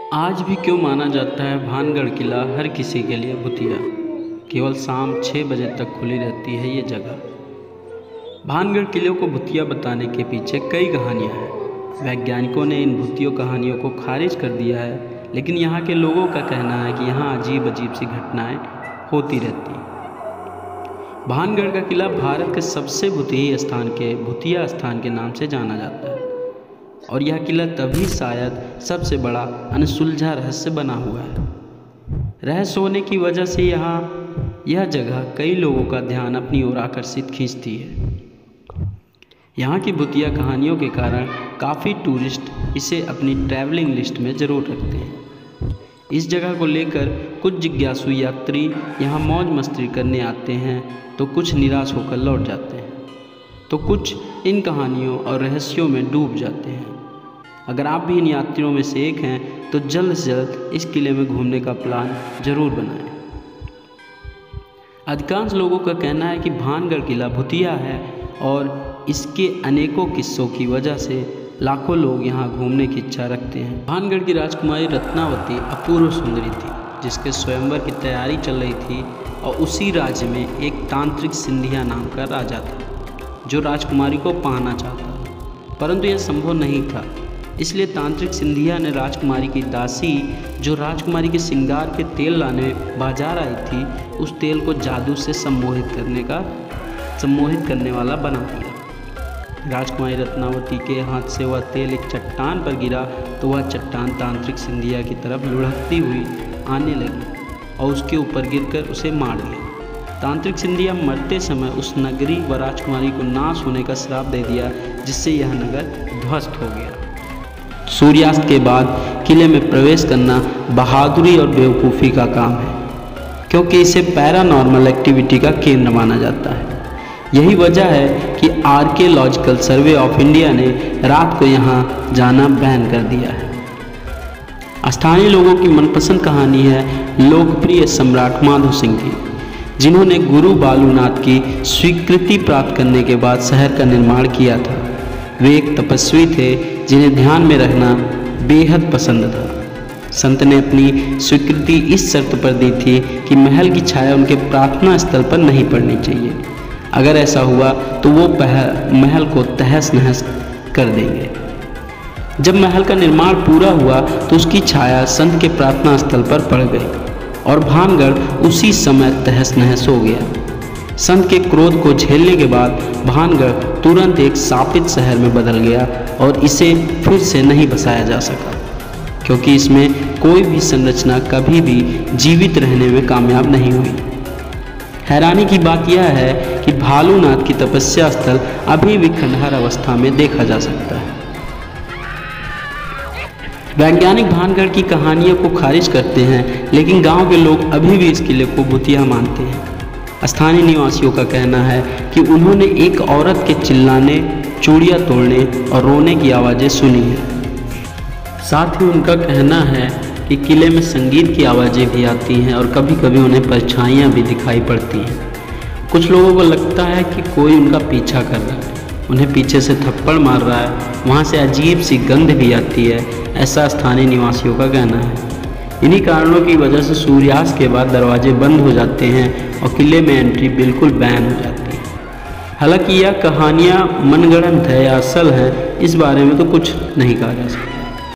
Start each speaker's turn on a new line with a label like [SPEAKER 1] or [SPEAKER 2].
[SPEAKER 1] आज भी क्यों माना जाता है भानगढ़ किला हर किसी के लिए भूतिया। केवल शाम 6 बजे तक खुली रहती है ये जगह। भानगढ़ किले को भूतिया बताने के पीछे कई कहानियां हैं। वैज्ञानिकों ने इन भूतियों कहानियों को खारिज कर दिया है, लेकिन यहाँ के लोगों का कहना है कि यहाँ अजीब अजीब सी घटनाएं होती रहती हैं। भानगढ़ का किला भारत के सबसे भूतिया स्थान के नाम से जाना जाता है, और यह किला तभी शायद सबसे बड़ा अनसुलझा रहस्य बना हुआ है। रहस्य होने की वजह से यह जगह कई लोगों का ध्यान अपनी ओर आकर्षित खींचती है। यहाँ की भूतिया कहानियों के कारण काफ़ी टूरिस्ट इसे अपनी ट्रैवलिंग लिस्ट में ज़रूर रखते हैं। इस जगह को लेकर कुछ जिज्ञासु यात्री यहाँ मौज मस्ती करने आते हैं, तो कुछ निराश होकर लौट जाते हैं, तो कुछ इन कहानियों और रहस्यों में डूब जाते हैं। अगर आप भी इन यात्रियों में से एक हैं, तो जल्द से जल्द इस किले में घूमने का प्लान जरूर बनाएं। अधिकांश लोगों का कहना है कि भानगढ़ किला भूतिया है, और इसके अनेकों किस्सों की वजह से लाखों लोग यहाँ घूमने की इच्छा रखते हैं। भानगढ़ की राजकुमारी रत्नावती अपूर्व सुंदरी थी, जिसके स्वयंवर की तैयारी चल रही थी, और उसी राज्य में एक तांत्रिक सिंधिया नाम का राजा था जो राजकुमारी को पाना चाहता था, परंतु यह संभव नहीं था। इसलिए तांत्रिक सिंधिया ने राजकुमारी की दासी, जो राजकुमारी के श्रृंगार के तेल लाने बाजार आई थी, उस तेल को जादू से सम्मोहित करने वाला बना दिया। राजकुमारी रत्नावती के हाथ से वह तेल एक चट्टान पर गिरा, तो वह चट्टान तांत्रिक सिंधिया की तरफ लुढ़कती हुई आने लगी और उसके ऊपर गिरकर उसे मार दिया। तांत्रिक सिंधिया मरते समय उस नगरी व राजकुमारी को नाश होने का श्राप दे दिया, जिससे यह नगर ध्वस्त हो गया। सूर्यास्त के बाद किले में प्रवेश करना बहादुरी और बेवकूफ़ी का काम है, क्योंकि इसे पैरानॉर्मल एक्टिविटी का केंद्र माना जाता है। यही वजह है कि आर्कियोलॉजिकल सर्वे ऑफ इंडिया ने रात को यहाँ जाना बैन कर दिया है। स्थानीय लोगों की मनपसंद कहानी है लोकप्रिय सम्राट माधो सिंह की, जिन्होंने गुरु बालूनाथ की स्वीकृति प्राप्त करने के बाद शहर का निर्माण किया था। वे एक तपस्वी थे जिन्हें ध्यान में रखना बेहद पसंद था। संत ने अपनी स्वीकृति इस शर्त पर दी थी कि महल की छाया उनके प्रार्थना स्थल पर नहीं पड़नी चाहिए। अगर ऐसा हुआ तो वो महल को तहस नहस कर देंगे। जब महल का निर्माण पूरा हुआ तो उसकी छाया संत के प्रार्थना स्थल पर पड़ गई, और भानगढ़ उसी समय तहस नहस हो गया। संत के क्रोध को झेलने के बाद भानगढ़ तुरंत एक शापित शहर में बदल गया, और इसे फिर से नहीं बसाया जा सका, क्योंकि इसमें कोई भी संरचना कभी भी जीवित रहने में कामयाब नहीं हुई। हैरानी की बात यह है कि भालूनाथ की तपस्या स्थल अभी भी खंडहर अवस्था में देखा जा सकता है। वैज्ञानिक भानगढ़ की कहानियों को खारिज करते हैं, लेकिन गांव के लोग अभी भी इस किले को भूतिया मानते हैं। स्थानीय निवासियों का कहना है कि उन्होंने एक औरत के चिल्लाने, चूड़ियाँ तोड़ने और रोने की आवाज़ें सुनी हैं। साथ ही उनका कहना है कि किले में संगीत की आवाज़ें भी आती हैं, और कभी कभी उन्हें परछाइयाँ भी दिखाई पड़ती हैं। कुछ लोगों को लगता है कि कोई उनका पीछा कर रहा है, उन्हें पीछे से थप्पड़ मार रहा है, वहाँ से अजीब सी गंध भी आती है, ऐसा स्थानीय निवासियों का कहना है। इन्हीं कारणों की वजह से सूर्यास्त के बाद दरवाजे बंद हो जाते हैं और किले में एंट्री बिल्कुल बैन हो जाती है। हालांकि यह कहानियाँ मनगढ़ंत है या असल है, इस बारे में तो कुछ नहीं कहा जा सकता।